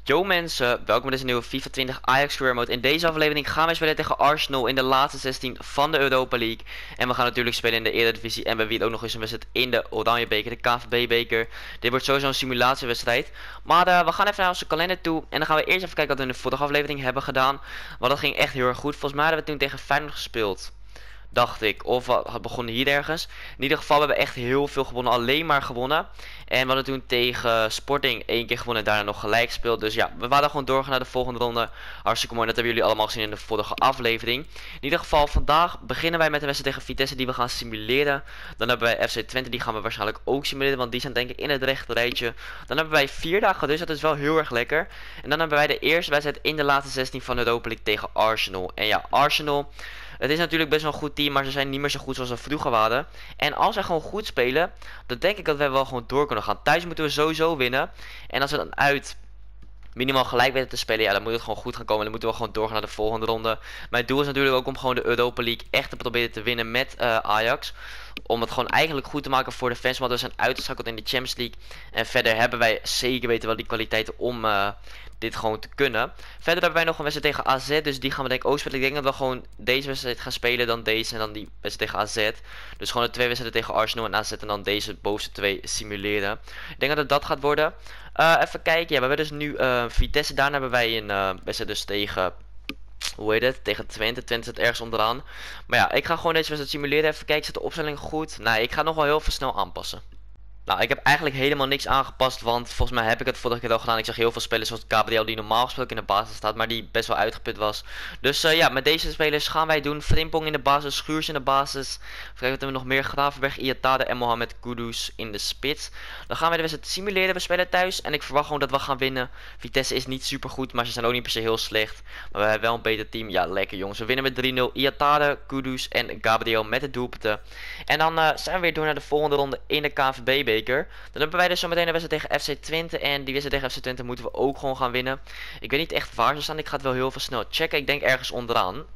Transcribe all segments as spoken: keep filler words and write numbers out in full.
Yo mensen, welkom bij deze nieuwe FIFA twintig Ajax Career Mode. In deze aflevering gaan wij spelen tegen Arsenal in de laatste zestien van de Europa League. En we gaan natuurlijk spelen in de Eredivisie en bij wie het ook nog eens een wedstrijd in de Oranje Beker, de K V B Beker. Dit wordt sowieso een simulatiewedstrijd. Maar uh, we gaan even naar onze kalender toe en dan gaan we eerst even kijken wat we in de vorige aflevering hebben gedaan. Want dat ging echt heel erg goed. Volgens mij hadden we toen tegen Feyenoord gespeeld. Dacht ik, of we begonnen hier ergens. In ieder geval hebben we echt heel veel gewonnen, alleen maar gewonnen. En we hadden toen tegen Sporting één keer gewonnen en daarna nog gelijk gespeeld. Dus ja, we waren gewoon doorgaan naar de volgende ronde. Hartstikke mooi, dat hebben jullie allemaal gezien in de vorige aflevering. In ieder geval, vandaag beginnen wij met de wedstrijd tegen Vitesse die we gaan simuleren. Dan hebben wij F C Twente, die gaan we waarschijnlijk ook simuleren, want die zijn denk ik in het rechte rijtje. Dan hebben wij vier dagen, dus dat is wel heel erg lekker. En dan hebben wij de eerste wedstrijd in de laatste zestien van de Europa League tegen Arsenal. En ja, Arsenal... Het is natuurlijk best wel een goed team, maar ze zijn niet meer zo goed zoals ze vroeger waren. En als zij gewoon goed spelen, dan denk ik dat wij wel gewoon door kunnen gaan. Thuis moeten we sowieso winnen. En als we dan uit minimaal gelijk weten te spelen, ja, dan moet het gewoon goed gaan komen. Dan moeten we gewoon doorgaan naar de volgende ronde. Mijn doel is natuurlijk ook om gewoon de Europa League echt te proberen te winnen met uh, Ajax. Om het gewoon eigenlijk goed te maken voor de fans, want we zijn uitgeschakeld in de Champions League. En verder hebben wij zeker weten wel die kwaliteiten om... Uh, dit gewoon te kunnen. Verder hebben wij nog een wedstrijd tegen A Z. Dus die gaan we denk ik ook spelen. Ik denk dat we gewoon deze wedstrijd gaan spelen. Dan deze en dan die wedstrijd tegen A Z. Dus gewoon de twee wedstrijden tegen Arsenal en A Z. En dan deze bovenste twee simuleren. Ik denk dat het dat gaat worden. Uh, even kijken. Ja, we hebben dus nu uh, Vitesse. Daarna hebben wij een uh, wedstrijd dus tegen... Hoe heet het? Tegen Twente. Twente zit ergens onderaan. Maar ja, ik ga gewoon deze wedstrijd simuleren. Even kijken. Zit de opstelling goed? Nee, ik ga nog wel heel veel snel aanpassen. Nou, ik heb eigenlijk helemaal niks aangepast, want volgens mij heb ik het vorige keer al gedaan. Ik zag heel veel spelers zoals Gabriel die normaal gesproken in de basis staat, maar die best wel uitgeput was. Dus uh, ja, met deze spelers gaan wij doen. Frimpong in de basis, Schuurs in de basis. Even kijken wat we nog meer. Gravenberg, Iatade en Mohamed Kudus in de spits. Dan gaan wij de wedstrijd simuleren. We spelen thuis en ik verwacht gewoon dat we gaan winnen. Vitesse is niet super goed, maar ze zijn ook niet per se heel slecht. Maar we hebben wel een beter team. Ja, lekker jongens. We winnen met drie nul. Iatade, Kudus en Gabriel met het doelpunten. En dan uh, zijn we weer door naar de volgende ronde in de K V B Beker. Dan hebben wij dus zometeen een wedstrijd tegen F C Twente. En die wedstrijd tegen F C Twente moeten we ook gewoon gaan winnen. Ik weet niet echt waar ze staan. Ik ga het wel heel veel snel checken. Ik denk ergens onderaan.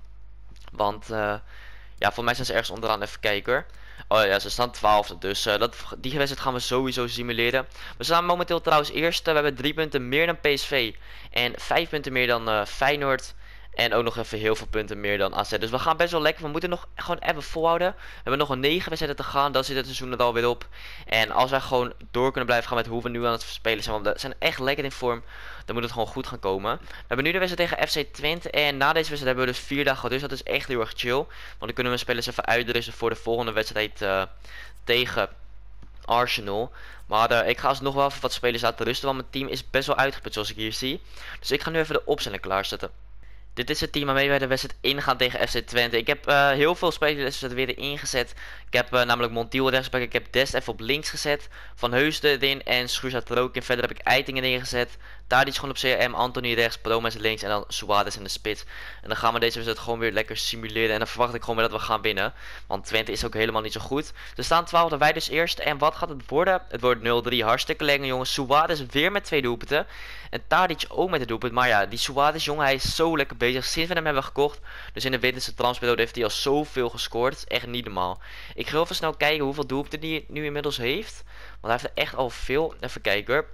Want uh, ja, voor mij zijn ze ergens onderaan. Even kijken hoor. Oh ja, ze staan twaalfde. Dus uh, dat, die wedstrijd gaan we sowieso simuleren. We staan momenteel trouwens eerste. We hebben drie punten meer dan P S V. En vijf punten meer dan uh, Feyenoord. En ook nog even heel veel punten meer dan A Z. Dus we gaan best wel lekker. We moeten nog gewoon even volhouden. We hebben nog een negen wedstrijden te gaan. Dan zit het seizoen er alweer op. En als wij gewoon door kunnen blijven gaan met hoe we nu aan het spelen zijn. Want we zijn echt lekker in vorm. Dan moet het gewoon goed gaan komen. We hebben nu de wedstrijd tegen F C Twente. En na deze wedstrijd hebben we dus vier dagen. Dus dat is echt heel erg chill. Want dan kunnen we spelers even uitrusten voor de volgende wedstrijd uh, tegen Arsenal. Maar uh, ik ga alsnog wel even wat spelers laten rusten. Want mijn team is best wel uitgeput zoals ik hier zie. Dus ik ga nu even de opstelling klaarzetten. Dit is het team waarmee wij de wedstrijd ingaan tegen F C Twente. Ik heb uh, heel veel spelers er weer ingezet. Ik heb uh, namelijk Montiel rechtsback. Ik heb Dest even op links gezet. Van Heusden erin en Schuurs had er ook in. Verder heb ik Eitingen erin gezet. Tadic gewoon op C R M. Anthony rechts. Promes links. En dan Suarez in de spits. En dan gaan we deze wedstrijd gewoon weer lekker simuleren. En dan verwacht ik gewoon weer dat we gaan winnen. Want Twente is ook helemaal niet zo goed. Er staan twaalfde, wij dus eerst. En wat gaat het worden? Het wordt nul drie. Hartstikke lekker jongens. Suarez weer met twee doelpunten. En Tadic ook met een doelpunt. Maar ja, die Suarez jongen, hij is zo lekker bezig. Sinds we hem hebben gekocht. Dus in de winterse transferperiode heeft hij al zoveel gescoord. Het is echt niet normaal. Ik ga even snel kijken hoeveel doelpunten hij nu inmiddels heeft. Want hij heeft er echt al veel. Even kijken hoor.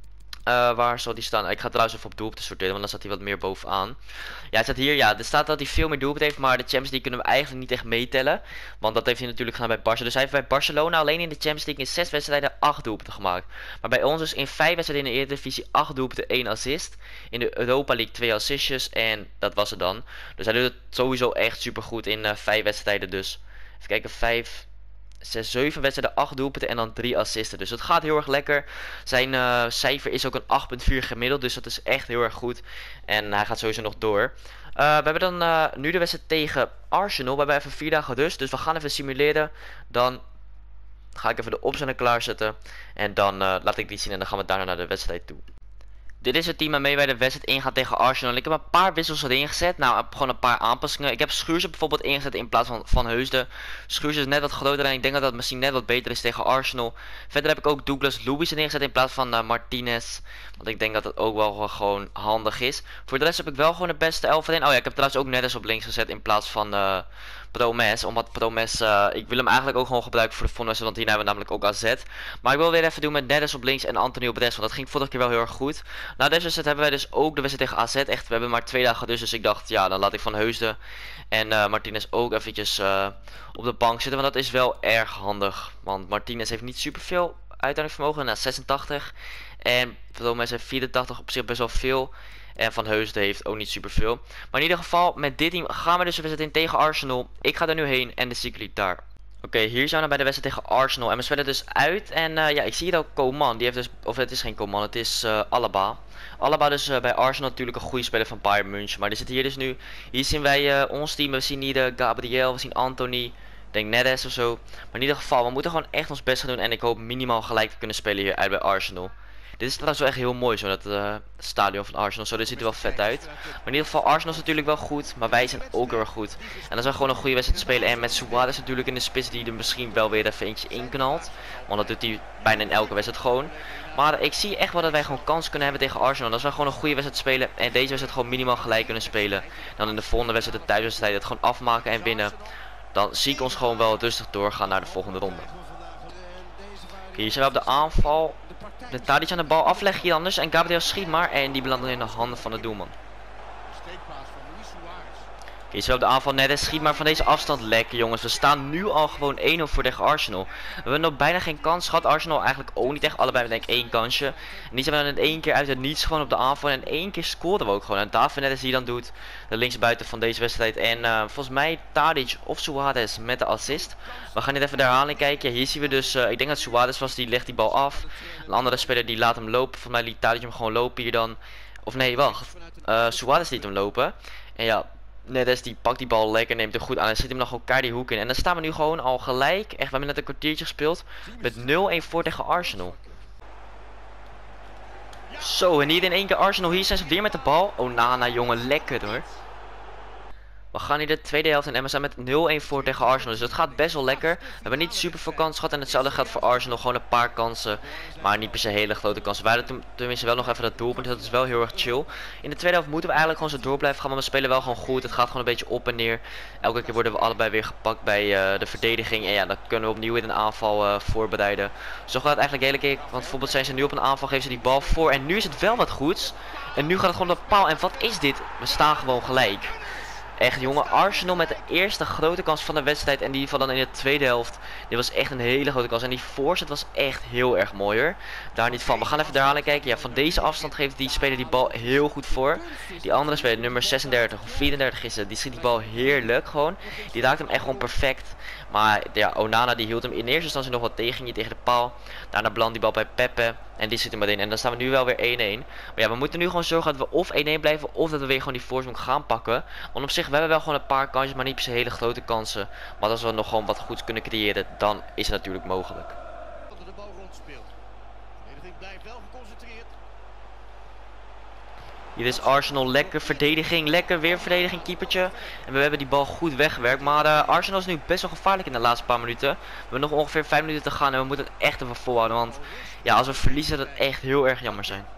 Uh, waar zal die staan? Ik ga trouwens even op doelpunten sorteren, want dan staat hij wat meer bovenaan. Ja, hij staat hier. Ja, er staat dat hij veel meer doelpunten heeft, maar de Champions League kunnen we eigenlijk niet echt meetellen. Want dat heeft hij natuurlijk gedaan bij Barca. Dus hij heeft bij Barcelona alleen in de Champions League in zes wedstrijden acht doelpunten gemaakt. Maar bij ons dus in vijf wedstrijden in de Eredivisie acht doelpunten, één assist. In de Europa League twee assistjes en dat was het dan. Dus hij doet het sowieso echt super goed in uh, vijf wedstrijden dus. Even kijken, vijf... zes, zeven wedstrijden, acht doelpunten en dan drie assisten. Dus het gaat heel erg lekker. Zijn uh, cijfer is ook een acht komma vier gemiddeld. Dus dat is echt heel erg goed. En hij gaat sowieso nog door. Uh, we hebben dan uh, nu de wedstrijd tegen Arsenal. We hebben even vier dagen rust. Dus we gaan even simuleren. Dan ga ik even de opstelling klaarzetten. En dan uh, laat ik die zien. En dan gaan we daarna naar de wedstrijd toe. Dit is het team waarmee wij de wedstrijd ingaan tegen Arsenal. Ik heb een paar wissels erin gezet. Nou, gewoon een paar aanpassingen. Ik heb Schuurs bijvoorbeeld ingezet in plaats van Van Heusden. Schuurs is net wat groter en ik denk dat dat misschien net wat beter is tegen Arsenal. Verder heb ik ook Douglas Luiz erin gezet in plaats van uh, Martinez. Want ik denk dat het ook wel gewoon handig is. Voor de rest heb ik wel gewoon de beste elf erin. Oh ja, ik heb trouwens ook Neres op links gezet in plaats van... Uh, Promes, omdat Promes, uh, ik wil hem eigenlijk ook gewoon gebruiken voor de volgende wedstrijd, want hier hebben we namelijk ook A Z. Maar ik wil weer even doen met Neres op links en Anthony op rechts, want dat ging vorige keer wel heel erg goed. Na deze wedstrijd hebben wij dus ook de wedstrijd tegen A Z. Echt, we hebben maar twee dagen dus. Dus ik dacht, ja, dan laat ik Van Heusden en uh, Martinez ook eventjes uh, op de bank zitten. Want dat is wel erg handig. Want Martinez heeft niet superveel uithoudingsvermogen. Na zesentachtig. En Verdomes heeft vierentachtig, op zich best wel veel. En Van Heusden heeft ook niet superveel. Maar in ieder geval, met dit team gaan we dus de wedstrijd in tegen Arsenal. Ik ga er nu heen en de zie ik jullie daar. Oké, okay, hier zijn we bij de wedstrijd tegen Arsenal. En we spelen dus uit. En uh, ja, ik zie hier ook Coman. Die heeft dus, of het is geen Coman, het is uh, Alaba. Alaba dus uh, bij Arsenal natuurlijk een goede speler van Bayern München. Maar die zit hier dus nu. Hier zien wij uh, ons team. We zien hier de Gabriel, we zien Anthony. Ik denk Neres of zo. Maar in ieder geval, we moeten gewoon echt ons best gaan doen. En ik hoop minimaal gelijk te kunnen spelen hier uit bij Arsenal. Dit is trouwens wel echt heel mooi zo, dat uh, stadion van Arsenal. Zo, dit ziet er wel vet uit. Maar in ieder geval, Arsenal is natuurlijk wel goed. Maar wij zijn ook heel erg goed. En dan zijn we gewoon een goede wedstrijd spelen. En met Suarez natuurlijk in de spits die er misschien wel weer even eentje inknalt. Want dat doet hij bijna in elke wedstrijd gewoon. Maar ik zie echt wel dat wij gewoon kans kunnen hebben tegen Arsenal. Als wij gewoon een goede wedstrijd spelen. En deze wedstrijd gewoon minimaal gelijk kunnen spelen. Dan in de volgende wedstrijd, de thuiswedstrijd, het gewoon afmaken en winnen. Dan zie ik ons gewoon wel rustig doorgaan naar de volgende ronde. Hier zijn we op de aanval. De Tadic aan de bal afleggen hier anders. En Gabriel schiet maar. En die belandt in de handen van de doelman. Hier zijn we op de aanval. Neres schiet maar van deze afstand lekker, jongens. We staan nu al gewoon één nul voor tegen Arsenal. We hebben nog bijna geen kans gehad. Arsenal eigenlijk ook niet echt. Allebei denk ik één kansje. En die zijn we dan in één keer uit het niets gewoon op de aanval. En één keer scoorden we ook gewoon. En David Neres die dan doet. De linksbuiten van deze wedstrijd. En uh, volgens mij Tadic of Suarez met de assist. We gaan dit even de herhaling kijken. Ja, hier zien we dus. Uh, ik denk dat Suarez was. Die legt die bal af. Een andere speler die laat hem lopen. Volgens mij liet Tadic hem gewoon lopen hier dan. Of nee, wacht. Uh, Suarez liet hem lopen. En ja. Neres die pakt die bal lekker, neemt hem goed aan en zit hem dan gewoon elkaar die hoek in. En dan staan we nu gewoon al gelijk. Echt, we hebben net een kwartiertje gespeeld. Met nul een voor tegen Arsenal. Zo, en hier in één keer Arsenal. Hier zijn ze weer met de bal. Onana, jongen, lekker hoor. We gaan hier de tweede helft in en we zijn met nul een voor tegen Arsenal. Dus dat gaat best wel lekker. We hebben niet super veel kansen gehad. En hetzelfde geldt voor Arsenal. Gewoon een paar kansen. Maar niet per se hele grote kansen. Wij hadden tenminste wel nog even dat doelpunt. Dat is wel heel erg chill. In de tweede helft moeten we eigenlijk gewoon zo door blijven gaan. Maar we spelen wel gewoon goed. Het gaat gewoon een beetje op en neer. Elke keer worden we allebei weer gepakt bij uh, de verdediging. En ja, dan kunnen we opnieuw in een aanval uh, voorbereiden. Zo gaat het eigenlijk de hele keer. Want bijvoorbeeld zijn ze nu op een aanval. Geven ze die bal voor. En nu is het wel wat goeds. En nu gaat het gewoon op de paal. En wat is dit? We staan gewoon gelijk. Echt jongen, Arsenal met de eerste grote kans van de wedstrijd en die van dan in de tweede helft. Dit was echt een hele grote kans en die voorzet was echt heel erg mooi hoor. Daar niet van. We gaan even de herhaling kijken. Ja, van deze afstand geeft die speler die bal heel goed voor. Die andere speler, nummer zesendertig of vierendertig is het, die schiet die bal heerlijk gewoon. Die raakt hem echt gewoon perfect. Maar ja, Onana die hield hem in eerste instantie nog wat tegen, niet tegen de paal. Daarna belandt die bal bij Pepe en die zit er meteen. En dan staan we nu wel weer één een. Maar ja, we moeten nu gewoon zorgen dat we of één een blijven of dat we weer gewoon die voorsprong gaan pakken. Want op zich, we hebben wel gewoon een paar kansjes, maar niet per se hele grote kansen. Maar als we nog gewoon wat goeds kunnen creëren, dan is het natuurlijk mogelijk. Hier is Arsenal lekker verdediging, lekker weer verdediging, keepertje. En we hebben die bal goed weggewerkt. Maar uh, Arsenal is nu best wel gevaarlijk in de laatste paar minuten. We hebben nog ongeveer vijf minuten te gaan en we moeten het echt even volhouden. Want ja, als we verliezen, dat het echt heel erg jammer zijn.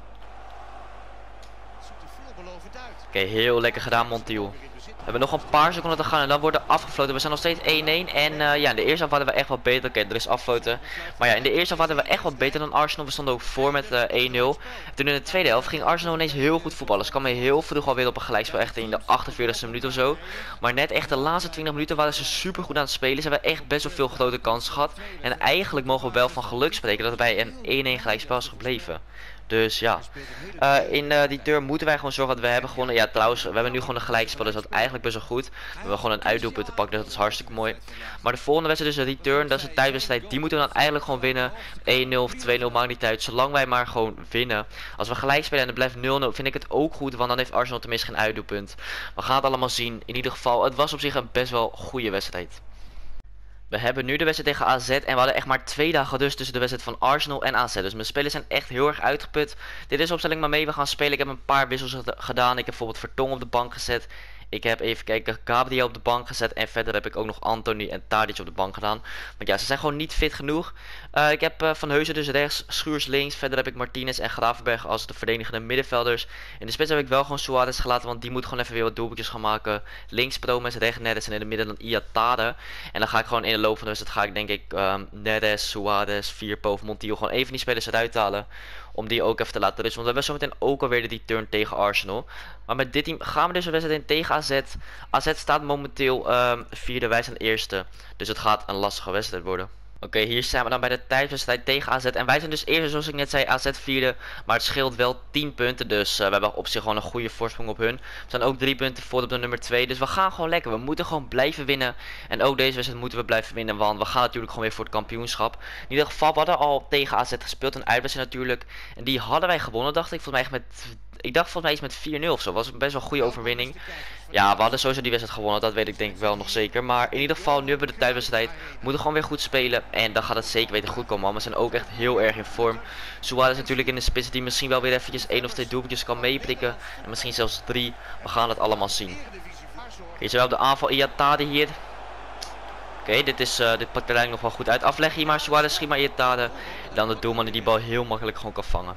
Oké, okay, heel lekker gedaan Montiel. We hebben nog een paar seconden te gaan en dan worden we afgefloten. We zijn nog steeds één een. En uh, ja, in de eerste helft hadden we echt wat beter. Oké, okay, er is afgefloten. Maar ja, in de eerste helft hadden we echt wat beter dan Arsenal. We stonden ook voor met uh, één nul. Toen in de tweede helft ging Arsenal ineens heel goed voetballen. Ze kwamen heel vroeg alweer op een gelijkspel. Echt in de achtenveertigste minuut of zo. Maar net echt de laatste twintig minuten waren ze super goed aan het spelen. Ze hebben echt best wel veel grote kansen gehad. En eigenlijk mogen we wel van geluk spreken dat het bij een één een gelijkspel is gebleven. Dus ja, uh, in uh, die turn moeten wij gewoon zorgen dat we hebben gewonnen. Ja, trouwens, we hebben nu gewoon een gelijkspel, dus dat is eigenlijk best wel goed. We hebben gewoon een uitdoelpunt te pakken, dus dat is hartstikke mooi. Maar de volgende wedstrijd is de return, dat is de thuiswedstrijd. Die moeten we dan eigenlijk gewoon winnen. één nul of twee nul, maakt niet uit, zolang wij maar gewoon winnen. Als we gelijk spelen en het blijft nul nul, vind ik het ook goed, want dan heeft Arsenal tenminste geen uitdoelpunt. We gaan het allemaal zien. In ieder geval, het was op zich een best wel goede wedstrijd. We hebben nu de wedstrijd tegen A Z en we hadden echt maar twee dagen dus tussen de wedstrijd van Arsenal en A Z. Dus mijn spelers zijn echt heel erg uitgeput. Dit is de opstelling maar mee we gaan spelen. Ik heb een paar wissels gedaan. Ik heb bijvoorbeeld Vertongen op de bank gezet. Ik heb even kijken, Gabriel op de bank gezet. En verder heb ik ook nog Anthony en Tadic op de bank gedaan. Want ja, ze zijn gewoon niet fit genoeg. Uh, ik heb uh, Van Heusden dus rechts, Schuurs links. Verder heb ik Martinez en Gravenberg als de verdedigende middenvelders. In de spits heb ik wel gewoon Suarez gelaten. Want die moet gewoon even weer wat doelpuntjes gaan maken. Links Promes, rechts Neres en in het midden dan Iatare. En dan ga ik gewoon in de loop van de wedstrijd ga ik denk ik um, Neres, Suarez, Firpo of Montiel gewoon even die spelers eruit halen. Om die ook even te laten rusten. Want we hebben zometeen ook alweer de turn tegen Arsenal. Maar met dit team gaan we dus een wedstrijd in tegen A Z. A Z staat momenteel um, vierde, wij zijn eerste. Dus het gaat een lastige wedstrijd worden. Oké, okay, hier zijn we dan bij de thuiswedstrijd tegen A Z. En wij zijn dus eerst, zoals ik net zei, A Z vierde. Maar het scheelt wel tien punten. Dus uh, we hebben op zich gewoon een goede voorsprong op hun. We zijn ook drie punten voor op de nummer twee. Dus we gaan gewoon lekker. We moeten gewoon blijven winnen. En ook deze wedstrijd moeten we blijven winnen. Want we gaan natuurlijk gewoon weer voor het kampioenschap. In ieder geval, we hadden al tegen A Z gespeeld. Een uitwedstrijd natuurlijk. En die hadden wij gewonnen, dacht ik. Volgens mij met... Ik dacht volgens mij iets met vier nul of zo. Was best wel een goede overwinning. Ja, we hadden sowieso die wedstrijd gewonnen. Dat weet ik denk ik wel nog zeker. Maar in ieder geval, nu hebben we de thuiswedstrijd. We moeten gewoon weer goed spelen. En dan gaat het zeker weten goed komen. Man. We zijn ook echt heel erg in vorm. Suarez natuurlijk in de spits die misschien wel weer eventjes één of twee doelpuntjes kan meeprikken. En misschien zelfs drie. We gaan het allemaal zien. Oké, okay, zo op de aanval Iatade hier. Oké, okay, dit, is, uh, dit pakt er eigenlijk nog wel goed uit. Afleg hier maar Suarez, schiet maar Iatade. En dan de doelman die die bal heel makkelijk gewoon kan vangen.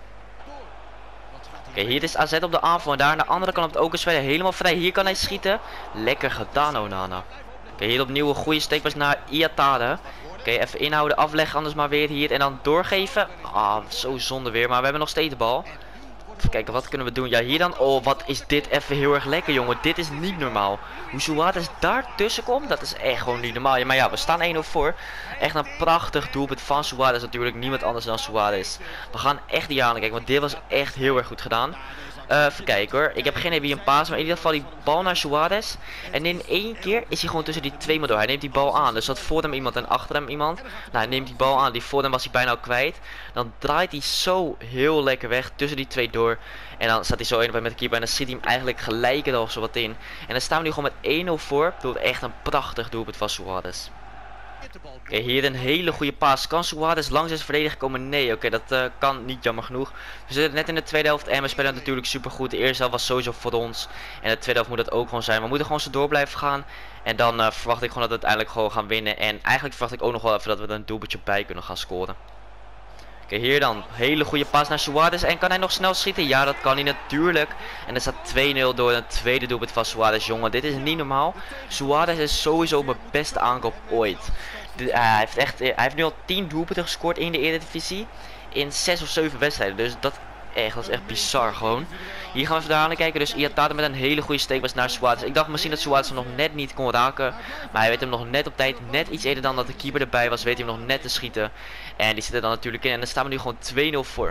Oké, okay, hier is A Z op de aanval en daar aan de andere kant op het ook spelen helemaal vrij. Hier kan hij schieten. Lekker gedaan, Onana. Oké, okay, hier opnieuw een goede steekpas naar Iatade. Oké, okay, even inhouden, afleggen, anders maar weer hier en dan doorgeven. Ah, zo zonde weer, maar we hebben nog steeds de bal. Even kijken, wat kunnen we doen? Ja, hier dan. Oh, wat is dit even heel erg lekker, jongen. Dit is niet normaal. Hoe Suarez daar tussen komt, dat is echt gewoon niet normaal. Ja, maar ja, we staan één nul voor. Echt een prachtig doelpunt van Suarez. Natuurlijk niemand anders dan Suarez. We gaan echt die aankijken, want dit was echt heel erg goed gedaan. Uh, even kijken hoor. Ik heb geen idee wie een paas, maar in ieder geval die bal naar Suarez. En in één keer is hij gewoon tussen die twee maar door. Hij neemt die bal aan. Dus dat voor hem iemand en achter hem iemand. Nou, hij neemt die bal aan. Die voor hem was hij bijna al kwijt. Dan draait hij zo heel lekker weg tussen die twee door. En dan staat hij zo in met de keeper. En dan zit hij hem eigenlijk gelijk er of zo wat in. En dan staan we nu gewoon met één nul voor. Door echt een prachtig doelpunt van Suarez. Oké, okay, hier een hele goede paas. Kan Suarez langs zijn verdediger komen? Nee, oké, okay, dat uh, kan niet, jammer genoeg. We zitten net in de tweede helft en we spelen natuurlijk super goed. De eerste helft was sowieso voor ons. En de tweede helft moet dat ook gewoon zijn. We moeten gewoon zo door blijven gaan. En dan uh, verwacht ik gewoon dat we uiteindelijk gewoon gaan winnen. En eigenlijk verwacht ik ook nog wel even dat we er een doelpuntje bij kunnen gaan scoren. Oké, okay, hier dan. Hele goede paas naar Suarez. En kan hij nog snel schieten? Ja, dat kan hij natuurlijk. En er staat twee nul door een tweede doelpunt van Suarez. Jongen, dit is niet normaal. Suarez is sowieso mijn beste aankoop ooit. De, uh, hij, heeft echt, hij heeft nu al tien doelpunten gescoord in de Eredivisie. In zes of zeven wedstrijden. Dus dat, echt, dat is echt bizar gewoon. Hier gaan we even naar kijken. Dus Iatade met een hele goede steekpas naar Suarez. Ik dacht misschien dat Suarez hem nog net niet kon raken. Maar hij weet hem nog net op tijd. Net iets eerder dan dat de keeper erbij was. Weet hij hem nog net te schieten. En die zit er dan natuurlijk in. En dan staan we nu gewoon twee nul voor.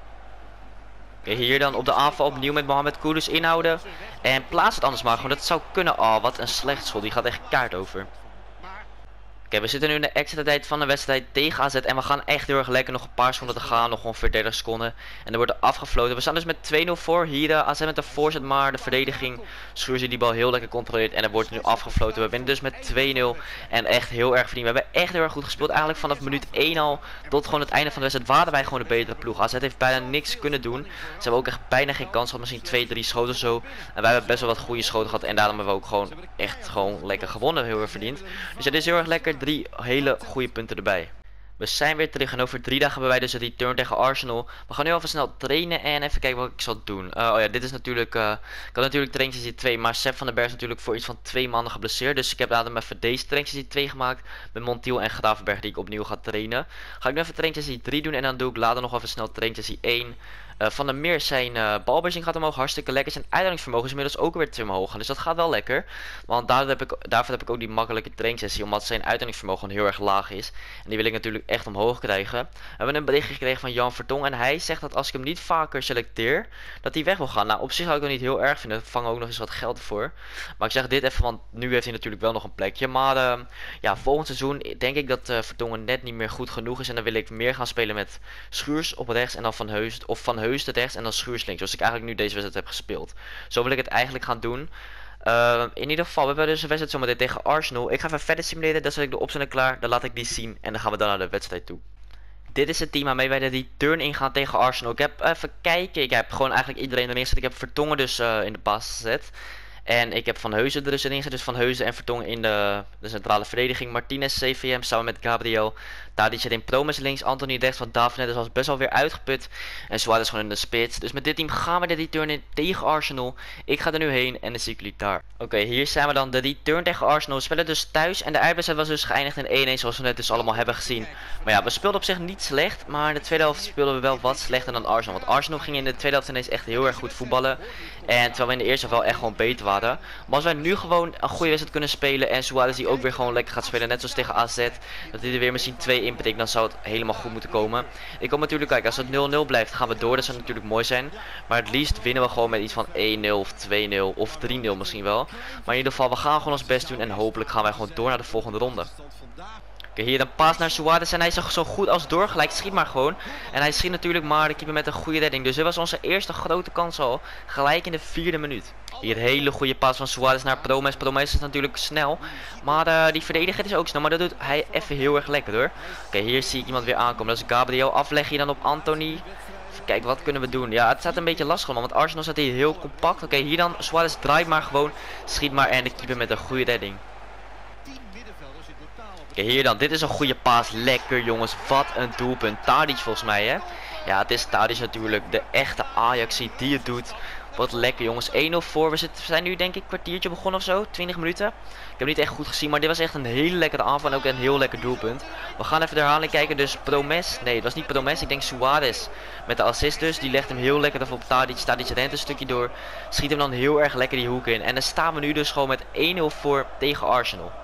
Okay, hier dan op de aanval opnieuw met Mohamed Kudus inhouden. En plaats het anders maar. Gewoon dat zou kunnen. Oh, wat een slecht schot. Die gaat echt kaart over. Oké, okay, we zitten nu in de extra tijd van de wedstrijd tegen A Z en we gaan echt heel erg lekker, nog een paar seconden te gaan, nog ongeveer dertig seconden. En er wordt afgefloten. We staan dus met twee nul voor, hier de A Z met de voorzet, maar de verdediging Schuurs die bal heel lekker controleert en er wordt nu afgefloten. We winnen dus met twee nul en echt heel erg verdiend. We hebben echt heel erg goed gespeeld, eigenlijk vanaf minuut één al tot gewoon het einde van de wedstrijd waren wij gewoon de betere ploeg. A Z heeft bijna niks kunnen doen. Ze hebben ook echt bijna geen kans gehad, misschien twee, drie schoten of zo. En wij hebben best wel wat goede schoten gehad en daarom hebben we ook gewoon echt gewoon lekker gewonnen, heel erg verdiend. Dus het is heel erg lekker. Drie hele goede punten erbij. We zijn weer terug en over drie dagen hebben wij dus een return tegen Arsenal. We gaan nu even snel trainen en even kijken wat ik zal doen. Uh, oh ja, dit is natuurlijk, uh, ik had natuurlijk trainingssessie twee, maar Sepp van den Berg is natuurlijk voor iets van twee maanden geblesseerd. Dus ik heb daarom even deze trainingssessie twee gemaakt met Montiel en Gravenberg die ik opnieuw ga trainen. Ga ik nu even trainingssessie drie doen en dan doe ik later nog even snel trainingssessie één. Uh, van der Meer zijn uh, balbeheersing gaat omhoog, hartstikke lekker. Zijn uithoudingsvermogen is inmiddels ook weer twee omhoog gaan. Dus dat gaat wel lekker. Want daardoor heb ik, daarvoor heb ik ook die makkelijke trainingssessie. Omdat zijn uithoudingsvermogen heel erg laag is. En die wil ik natuurlijk echt omhoog krijgen. We hebben een bericht gekregen van Jan Vertongen. En hij zegt dat als ik hem niet vaker selecteer, dat hij weg wil gaan. Nou, op zich zou ik dat niet heel erg vinden. Ik vang ook nog eens wat geld voor. Maar ik zeg dit even, want nu heeft hij natuurlijk wel nog een plekje. Maar uh, ja, volgend seizoen denk ik dat uh, Vertongen net niet meer goed genoeg is. En dan wil ik meer gaan spelen met Schuurs op rechts en dan Van Heusden. Of Van Heusden rechts en dan Schuurs links. Zoals ik eigenlijk nu deze wedstrijd heb gespeeld. Zo wil ik het eigenlijk gaan doen. Uh, in ieder geval, we hebben dus een wedstrijd zometeen tegen Arsenal. Ik ga even verder simuleren, dan zet ik de opstelling klaar. Dan laat ik die zien en dan gaan we dan naar de wedstrijd toe. Dit is het team waarmee wij de return ingaan tegen Arsenal. Ik heb even kijken, ik heb gewoon eigenlijk iedereen erin gezet. Ik heb Vertongen dus uh, in de basis gezet. En ik heb Van Heuzen er dus in gezet. Dus Van Heuzen en Vertongen in de, de centrale verdediging. Martinez C V M samen met Gabriel. Tadic zit in Promes links. Anthony rechts. Want David was best wel weer uitgeput. En Suarez gewoon in de spits. Dus met dit team gaan we de return in tegen Arsenal. Ik ga er nu heen en dan zie ik jullie daar. Oké, okay, hier zijn we dan. De return tegen Arsenal. We spelen dus thuis. En de uitwedstrijd was dus geëindigd in één-één. Zoals we net dus allemaal hebben gezien. Maar ja, we speelden op zich niet slecht. Maar in de tweede helft speelden we wel wat slechter dan Arsenal. Want Arsenal ging in de tweede helft ineens echt heel erg goed voetballen. En terwijl we in de eerste helft wel echt gewoon beter waren. Maar als wij nu gewoon een goede wedstrijd kunnen spelen. En Suarez die ook weer gewoon lekker gaat spelen. Net zoals tegen A Z. Dat hij er weer misschien twee inprikt. Dan zou het helemaal goed moeten komen. Ik kom natuurlijk kijken. Als het nul nul blijft gaan we door. Dat zou natuurlijk mooi zijn. Maar het liefst winnen we gewoon met iets van één nul of twee nul. Of drie nul misschien wel. Maar in ieder geval we gaan gewoon ons best doen. En hopelijk gaan wij gewoon door naar de volgende ronde. Oké, hier een paas naar Suarez en hij is zo goed als doorgelijk. Schiet maar gewoon. En hij schiet natuurlijk maar de keeper met een goede redding. Dus dit was onze eerste grote kans al. Gelijk in de vierde minuut. Hier een hele goede paas van Suarez naar Promes. Promes is natuurlijk snel. Maar uh, die verdediger is ook snel. Maar dat doet hij even heel erg lekker hoor. Oké, hier zie ik iemand weer aankomen. Dat is Gabriel. Afleg je dan op Anthony. Even kijken, wat kunnen we doen? Ja, het staat een beetje lastig man. Want Arsenal staat hier heel compact. Oké, hier dan Suarez draait maar gewoon. Schiet maar en de keeper met een goede redding. Oké, hier dan. Dit is een goede paas. Lekker jongens. Wat een doelpunt. Tadic volgens mij hè. Ja, het is Tadic natuurlijk. De echte Ajax die het doet. Wat lekker jongens. één nul voor. We zijn nu denk ik een kwartiertje begonnen of zo. twintig minuten. Ik heb niet echt goed gezien. Maar dit was echt een hele lekkere aanval. En ook een heel lekker doelpunt. We gaan even de herhaling kijken. Dus Promes. Nee, het was niet Promes. Ik denk Suarez. Met de assist dus. Die legt hem heel lekker even op Tadic. Tadic rent een stukje door. Schiet hem dan heel erg lekker die hoek in. En dan staan we nu dus gewoon met één nul voor tegen Arsenal.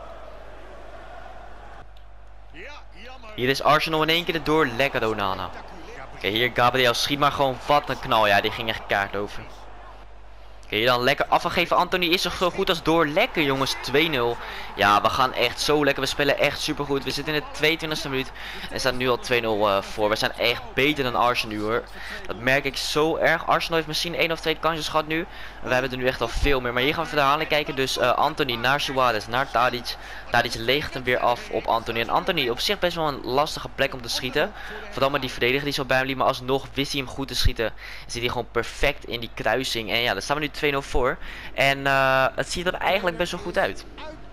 Hier is Arsenal in één keer erdoor. Lekker Onana. Oké, okay, hier Gabriel. Schiet maar gewoon. Wat een knal. Ja, die ging echt kaart over. Oké, okay, hier dan lekker afgegeven. Anthony is er zo goed als door. Lekker jongens. twee nul. Ja, we gaan echt zo lekker. We spelen echt super goed. We zitten in de tweeëntwintigste minuut. En staan nu al twee nul uh, voor. We zijn echt beter dan Arsenal nu hoor. Dat merk ik zo erg. Arsenal heeft misschien één of twee kansjes gehad nu. En we hebben er nu echt al veel meer. Maar hier gaan we even de herhaling kijken. Dus uh, Anthony naar Suarez. Naar Tadic. Tadic leegt hem weer af op Anthony. En Anthony op zich best wel een lastige plek om te schieten. Vooral met die verdediger die zo bij hem liep. Maar alsnog wist hij hem goed te schieten. En zit hij gewoon perfect in die kruising. En ja, daar staan we nu twee nul voor. En uh, het ziet er eigenlijk best wel goed uit.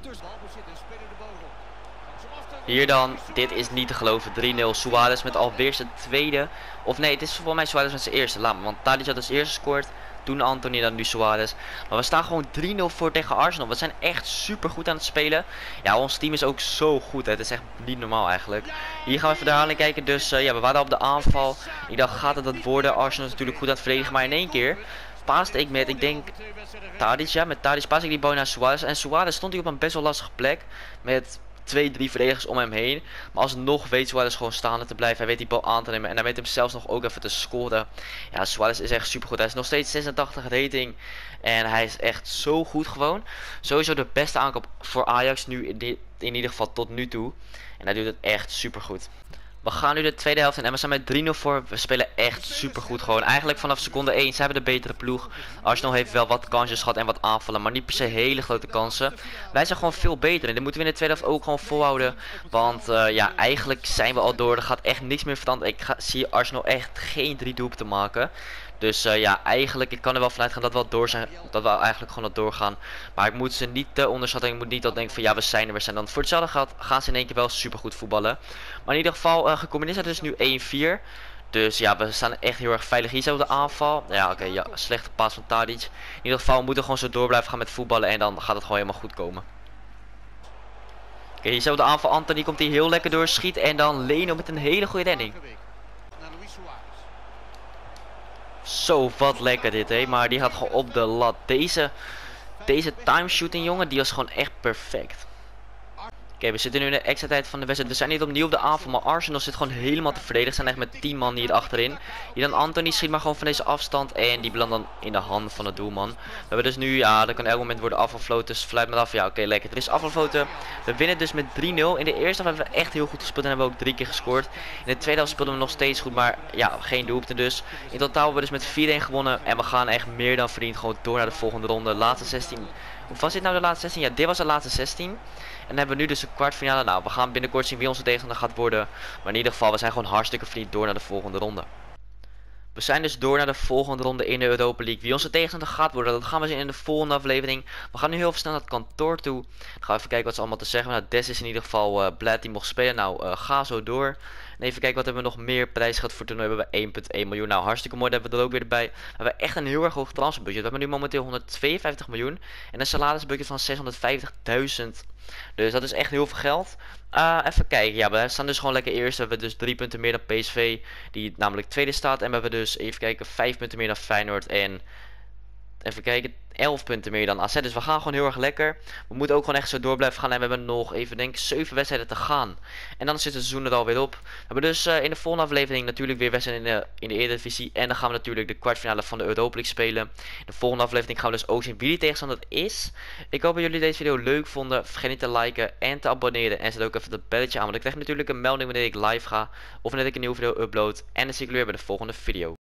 Hier dan, dit is niet te geloven, drie nul. Suarez met alweer zijn tweede. Of nee, het is volgens mij Suarez met zijn eerste. Laat me, want Tadic had als eerste gescoord. Toen Anthony, dan nu Suarez. Maar we staan gewoon drie nul voor tegen Arsenal. We zijn echt super goed aan het spelen. Ja, ons team is ook zo goed. Hè. Het is echt niet normaal eigenlijk. Hier gaan we even de herhaling kijken. Dus uh, ja, we waren op de aanval. Ik dacht, gaat het dat worden? Arsenal is natuurlijk goed aan het verdedigen. Maar in één keer paaste ik met, ik denk, Tadic. Ja, met Tadic paas ik die bal naar Suarez. En Suarez stond hier op een best wel lastige plek. Met twee, drie verdedigers om hem heen. Maar alsnog weet Suarez gewoon staande te blijven. Hij weet die bal aan te nemen. En hij weet hem zelfs nog ook even te scoren. Ja, Suarez is echt super goed. Hij is nog steeds zesentachtig rating. En hij is echt zo goed gewoon. Sowieso de beste aankoop voor Ajax nu in, die, in ieder geval tot nu toe. En hij doet het echt super goed. We gaan nu de tweede helft in en we zijn met drie nul voor. We spelen echt super goed gewoon. Eigenlijk vanaf seconde één. Ze hebben de betere ploeg. Arsenal heeft wel wat kansjes gehad en wat aanvallen. Maar niet per se hele grote kansen. Wij zijn gewoon veel beter. En dit moeten we in de tweede helft ook gewoon volhouden. Want uh, ja, eigenlijk zijn we al door. Er gaat echt niks meer veranderen. Ik ga, zie Arsenal echt geen drie doelpunten maken. Dus uh, ja, eigenlijk, ik kan er wel vanuit gaan dat we al door zijn. Dat we eigenlijk gewoon al doorgaan. Maar ik moet ze niet te uh, onderschatten. Ik moet niet dat denken van ja, we zijn er, we zijn dan. Voor hetzelfde geld gaan ze in één keer wel super goed voetballen. Maar in ieder geval, uh, gecombineerd is het dus nu één vier. Dus ja, we staan echt heel erg veilig. Hier zo de aanval. Ja, oké, okay, ja, slechte paas van Tadic. In ieder geval, we moeten gewoon zo door blijven gaan met voetballen. En dan gaat het gewoon helemaal goed komen. Oké, okay, hier zo de aanval. Anthony komt hier heel lekker door. Schiet en dan Leno met een hele goede redding. Zo, wat lekker dit, hé. Maar die gaat gewoon op de lat. Deze, deze timeshooting, jongen, die was gewoon echt perfect. Oké, okay, we zitten nu in de extra tijd van de wedstrijd. We zijn niet opnieuw op de aanval, maar Arsenal zit gewoon helemaal te verdedigen. Ze zijn echt met tien man hier achterin. Hier dan Anthony schiet maar gewoon van deze afstand. En die belandt dan in de hand van de doelman. We hebben dus nu, ja, dat kan elk moment worden afgefloten. Dus fluit maar af. Ja, oké, okay, lekker. Er is afgefloten. We winnen dus met drie nul. In de eerste helft hebben we echt heel goed gespeeld en hebben we ook drie keer gescoord. In de tweede helft speelden we nog steeds goed, maar ja, geen doelpunten dus. In totaal hebben we dus met vier één gewonnen. En we gaan echt meer dan verdiend gewoon door naar de volgende ronde. Laatste zestien. Hoe was dit nou de laatste zestien? Ja, dit was de laatste zestien. En dan hebben we nu dus een kwartfinale. Nou, we gaan binnenkort zien wie onze tegenstander gaat worden. Maar in ieder geval, we zijn gewoon hartstikke verdiend door naar de volgende ronde. We zijn dus door naar de volgende ronde in de Europa League. Wie onze tegenstander gaat worden, dat gaan we zien in de volgende aflevering. We gaan nu heel snel naar het kantoor toe. Dan gaan we even kijken wat ze allemaal te zeggen. Nou, Des is in ieder geval uh, blij dat hij mocht spelen. Nou, uh, ga zo door. En even kijken, wat hebben we nog meer prijsgeld voor het toernooi? Hebben we één komma één miljoen. Nou, hartstikke mooi, dat hebben we er ook weer erbij. We hebben echt een heel erg hoog transferbudget. We hebben nu momenteel honderdtweeënvijftig miljoen. En een salarisbudget van zeshonderdvijftigduizend. Dus dat is echt heel veel geld. Uh, even kijken, ja, we staan dus gewoon lekker eerst. We hebben dus drie punten meer dan P S V, die namelijk tweede staat. En we hebben dus, even kijken, vijf punten meer dan Feyenoord. En even kijken, elf punten meer dan A Z. Dus we gaan gewoon heel erg lekker. We moeten ook gewoon echt zo door blijven gaan. En we hebben nog even, denk ik, zeven wedstrijden te gaan. En dan zit het seizoen er alweer op. We hebben dus uh, in de volgende aflevering natuurlijk weer wedstrijden in de, in de Eredivisie. En dan gaan we natuurlijk de kwartfinale van de Europa League spelen. In de volgende aflevering gaan we dus ook zien wie die tegenstander is. Ik hoop dat jullie deze video leuk vonden. Vergeet niet te liken en te abonneren. En zet ook even dat belletje aan. Want dan krijg je natuurlijk een melding wanneer ik live ga. Of wanneer ik een nieuwe video upload. En dan zie ik jullie weer bij de volgende video.